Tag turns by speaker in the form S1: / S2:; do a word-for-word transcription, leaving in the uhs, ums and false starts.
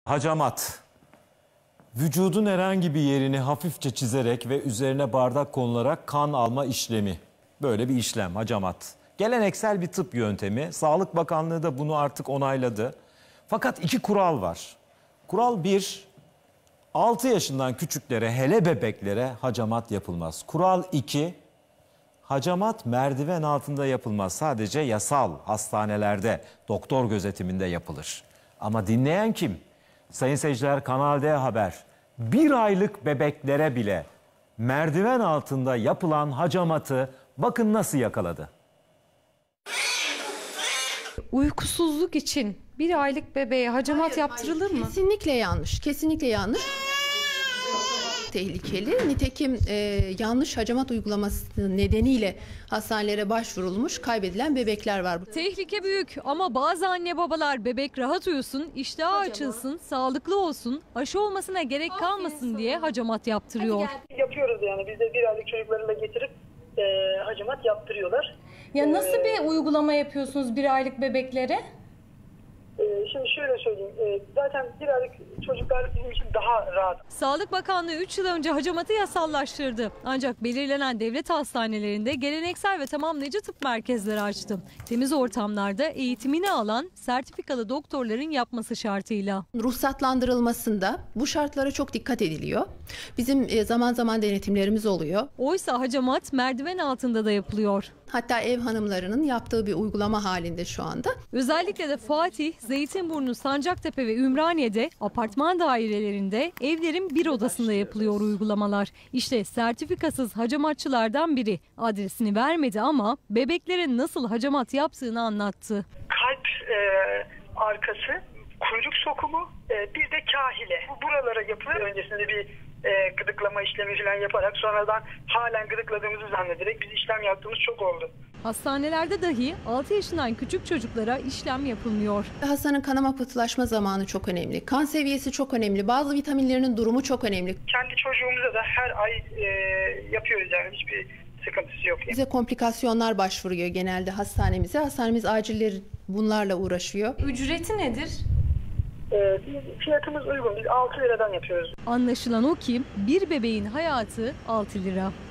S1: Hacamat. Vücudun herhangi bir yerini hafifçe çizerek ve üzerine bardak konularak kan alma işlemi. Böyle bir işlem hacamat. Geleneksel bir tıp yöntemi. Sağlık Bakanlığı da bunu artık onayladı. Fakat iki kural var. Kural bir, altı yaşından küçüklere, hele bebeklere hacamat yapılmaz. Kural iki, hacamat merdiven altında yapılmaz. Sadece yasal hastanelerde, doktor gözetiminde yapılır. Ama dinleyen kim? Sayın seyirciler, Kanal D Haber bir aylık bebeklere bile merdiven altında yapılan hacamatı bakın nasıl yakaladı.
S2: Uykusuzluk için bir aylık bebeğe hacamat hayır, yaptırılır hayır, mı?
S3: Kesinlikle yanlış. Kesinlikle yanlış. Tehlikeli. Nitekim e, yanlış hacamat uygulaması nedeniyle hastanelere başvurulmuş, kaybedilen bebekler var.
S4: Tehlike büyük ama bazı anne babalar bebek rahat uyusun, iştahı açılsın, sağlıklı olsun, aşı olmasına gerek kalmasın diye hacamat yaptırıyor.
S5: Yapıyoruz yani, biz de bir aylık çocuklarını da getirip e, hacamat yaptırıyorlar.
S2: Ya nasıl bir uygulama yapıyorsunuz bir aylık bebeklere?
S5: Şimdi şöyle söyleyeyim, zaten bir aylık çocuklar bizim için daha rahat.
S4: Sağlık Bakanlığı üç yıl önce hacamatı yasallaştırdı. Ancak belirlenen devlet hastanelerinde geleneksel ve tamamlayıcı tıp merkezleri açtı. Temiz ortamlarda eğitimini alan sertifikalı doktorların yapması şartıyla.
S3: Ruhsatlandırılmasında bu şartlara çok dikkat ediliyor. Bizim zaman zaman denetimlerimiz oluyor.
S4: Oysa hacamat merdiven altında da yapılıyor.
S3: Hatta ev hanımlarının yaptığı bir uygulama halinde şu anda.
S4: Özellikle de Fatih, Zeytinburnu, Sancaktepe ve Ümraniye'de apartman dairelerinde evlerin bir odasında yapılıyor uygulamalar. İşte sertifikasız hacamatçılardan biri adresini vermedi ama bebeklere nasıl hacamat yaptığını anlattı.
S5: Kalp e, arkası, kuyruk sokumu, e, bir de kahile. Buralara yapılır. Öncesinde bir E, gıdıklama işlemi falan yaparak sonradan halen gıdıkladığımızı zannederek biz işlem yaptığımız çok oldu.
S4: Hastanelerde dahi altı yaşından küçük çocuklara işlem yapılmıyor.
S3: Hastanın kanama pıhtılaşma zamanı çok önemli. Kan seviyesi çok önemli. Bazı vitaminlerinin durumu çok önemli.
S5: Kendi çocuğumuza da her ay e, yapıyoruz yani, hiçbir sıkıntısı yok. Yani.
S3: Bize komplikasyonlar başvuruyor genelde hastanemize. Hastanemiz acilleri bunlarla uğraşıyor.
S2: Ücreti nedir?
S5: E, fiyatımız uygun. Biz altı liradan yapıyoruz.
S4: Anlaşılan o ki bir bebeğin hayatı altı lira.